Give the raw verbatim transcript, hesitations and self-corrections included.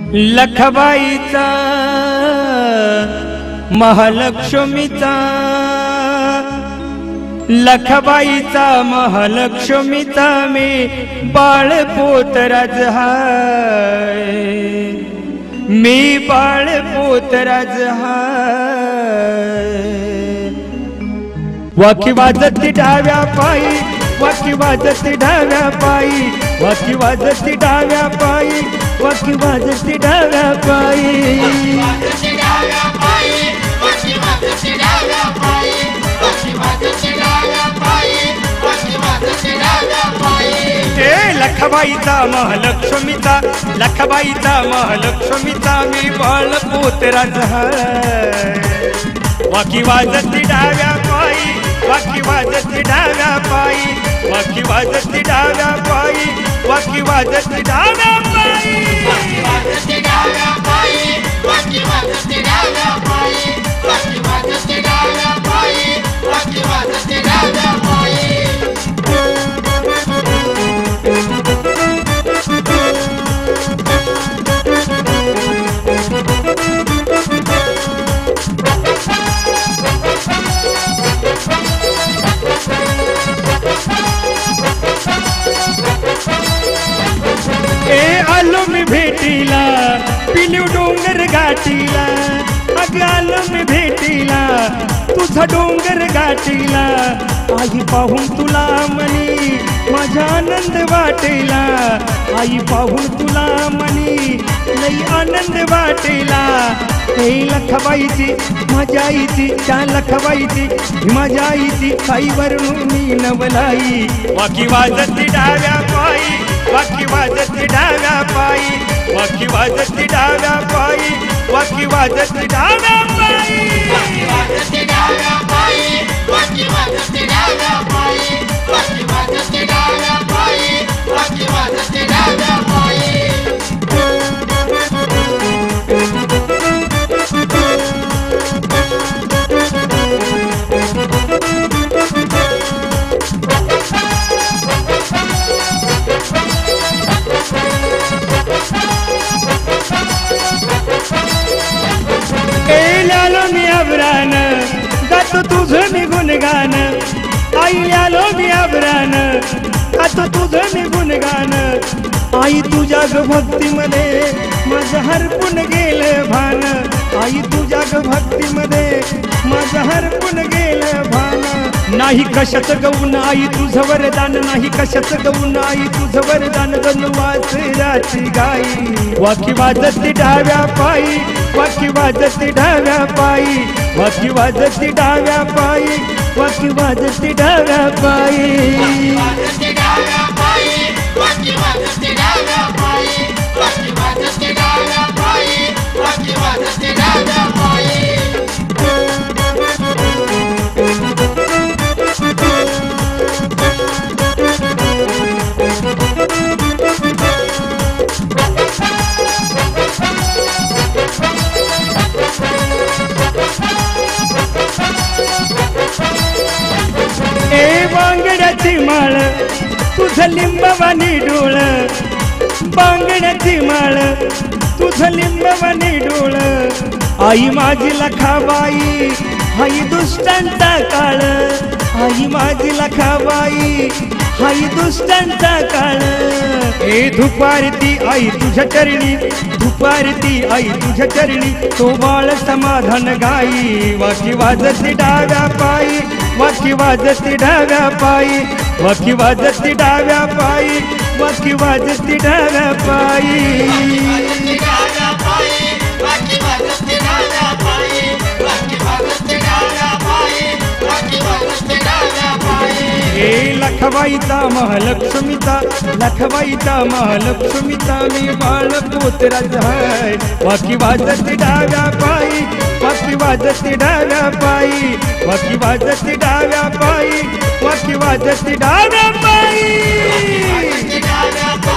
लखबाईचा महालक्ष्मीचा लखबाईचा महालक्ष्मीचा मी बाळ पोतराज हाय मी बाळ पोतराज हाय वाकी वाजती डाव्या पायी वाकी वाजती डाव्या पायी वाकी वाजती डाव्या पायी वाकी वाजती डाव्या पायी लखबाईचा महालक्ष्मीचा लखबाईचा महालक्ष्मीचा मी बाळ पोतराज हाय वाकी वाजती डाव्या पायी वाकी वाजती डाव्या पायी वाकी वाजती डाव्या पायी वाकी वाजती डाव्या पायी वाकी वाजती डाव्या पायी वाकी वाजती डाव्या पायी वाकी वाजती डाव्या पायी वाकी वाजती डाव्या पायी आलो मी भेटीला पिलू डोंगर गाठीला अग आलो मी भेटीला तुझा डोंगर गाठीला आई पाहून तुला मनी माझा आनंद वाटेला आई पाहून तुला मनी लई आनंद वाटेला हे लखबाईची माझ्या आईची त्या लखबाईची माझ्या आईची साईवरून मी नवलाई वाकी वाजती डाव्या पायी वाकी वाजती डाव्या पायी वाकी वाजती डाव्या पायी वाकी वाजती डाव्या पायी वाकी वाजती डाव्या पायी वाकी वाजती डाव्या पायी वाकी वाजती डाव्या पायी वाकी वाजती डाव्या पायी आलो मी अबरान गातो तुझं मी गुणगान आई आलो मी अबरान गातो तुझं मी गुणगान आई तुझ्या ग भक्तीमध्ये माझं हरपून गेलं भान आई तुझ्या ग भक्तीमध्ये माझं हरपून गेलं भान नाही कशाच गौन आई तुझं वरदान नाही कशाच गौन आई तुझं वरदान जनुवासराची गाई वाकी वाजती डाव्या पायी वाकी वाजती डाव्या पायी वाकी वाजती डाव्या पायी वाकी वाजती डाव्या पायी वाकी वाजती डाव्या पायी वाकी वाजती डाव्या पायी वाकी वाजती डाव्या पायी वाकी वाजती डाव्या पायी ए बांगड्याची माळ तुझं लिंबवानी डोळ बांगड्याची माळ तुझं लिंबवानी डोळ आई माझी लखाबाई हाई दुष्टांचा काळ आई माझी लखाबाई हाई दुष्टांचा काळ हे धुपारती आई तुझ्या चरणी धुपारती आई तुझ्या चरणी तो बाळ समाधान गाई वाकी वाजती डाव्या पायी वाकी वाजती डाव्या पायी वाकी वाजती डाव्या पायी वाकी वाजती डाव्या पायी हे लखबाईचा महालक्ष्मीचा लखबाईचा महालक्ष्मीचा मी बाळ पोतराज हाय वाकी वाजती डाव्या पायी वाकी वाजती डाव्या पायी वाकी वाजती डाव्या पायी वाकी वाजती डाव्या पायी